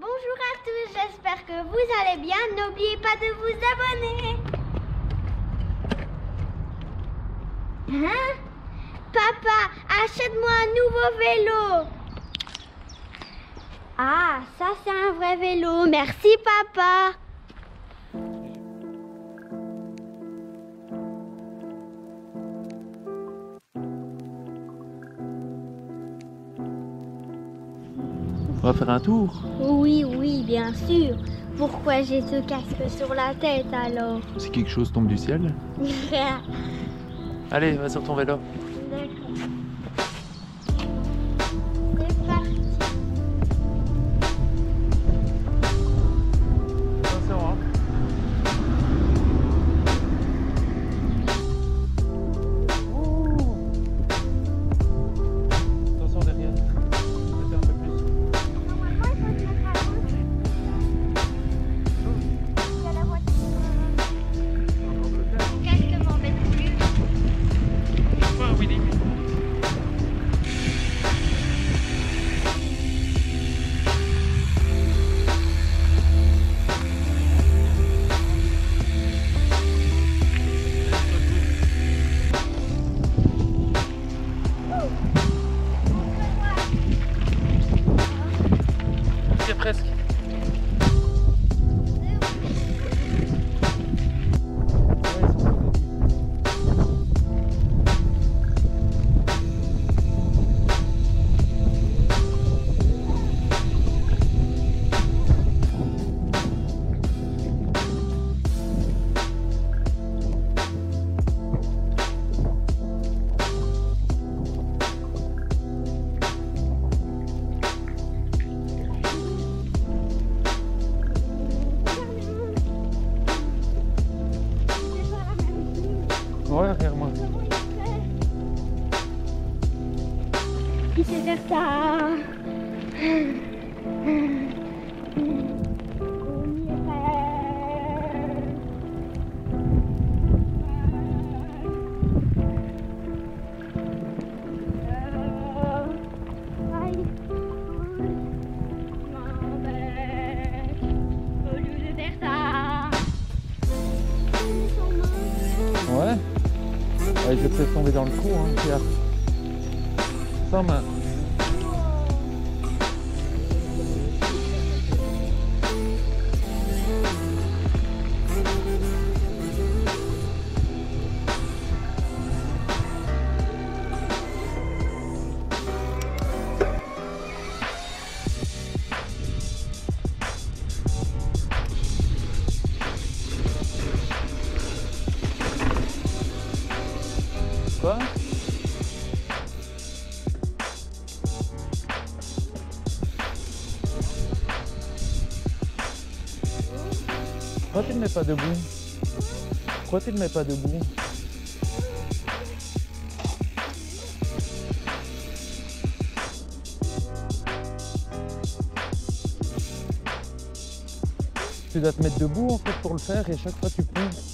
Bonjour à tous, j'espère que vous allez bien. N'oubliez pas de vous abonner. Hein? Papa, achète-moi un nouveau vélo. Ah, ça c'est un vrai vélo. Merci papa. On va faire un tour. Oui, bien sûr. Pourquoi j'ai ce casque sur la tête alors? Si quelque chose tombe du ciel. Allez, va sur ton vélo. D'accord. C'est parti. Attention, hein. Attention derrière. Peut-être un peu plus. Normalement, il faut se mettre à gauche. Il y a la voiture. Mon casque m'embête plus. Ouais, Willy. C'est presque. Ouais, derrière moi. Il sait faire ça. Ouais. Ouais, je vais peut-être tomber dans le trou, hein, Pierre. Sans main. Quoi? Pourquoi tu ne mets pas debout? Pourquoi tu ne mets pas debout? Tu dois te mettre debout en fait pour le faire et chaque fois tu pousses.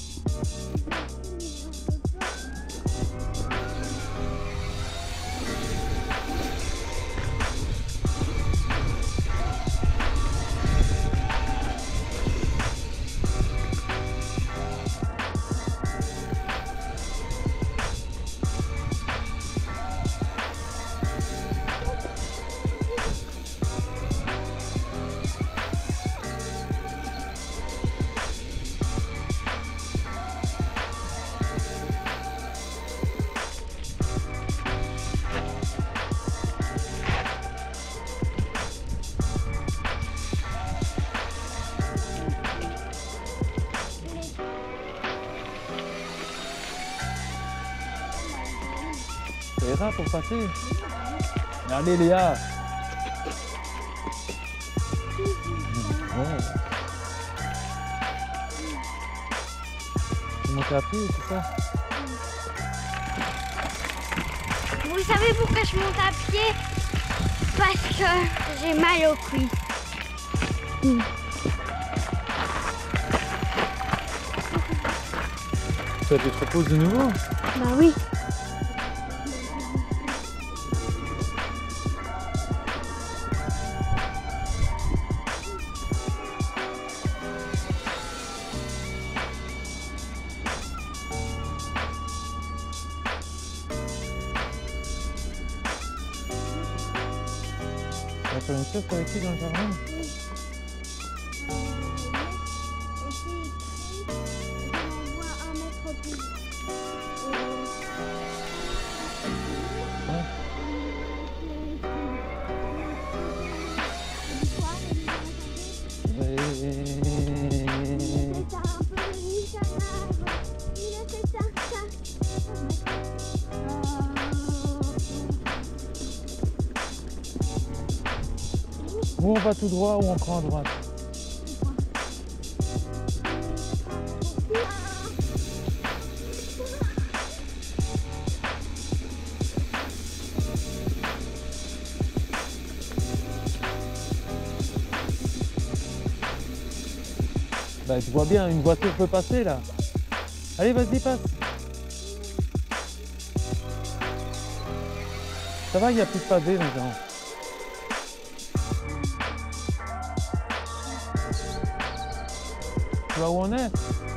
Ça ira pour passer. Allez Léa. Ouais. Tu montes à pied, c'est ça? Vous savez pourquoi je monte à pied? Parce que j'ai mal au cuisse. Ça tu te reposes de nouveau? Bah oui. Tu vas faire une sieste avec lui dans le jardin? Ou on va tout droit ou on prend à droite. Bah tu vois bien, une voiture peut passer là. Allez, vas-y, passe. Ça va, il n'y a plus de pavés maintenant. Tu vois où on est?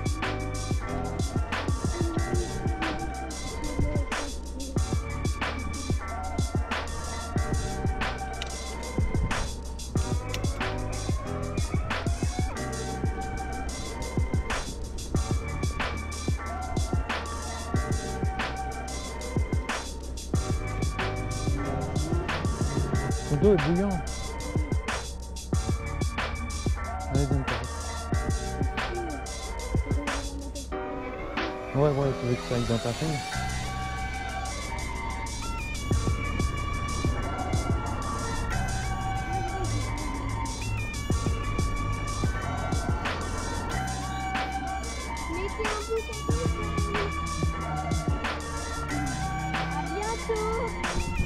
Ton dos est bouillant. Allez, donne ta. Ouais, tu veux que ça aille dans ta fille. Mettez un pouce en l'air. À bientôt.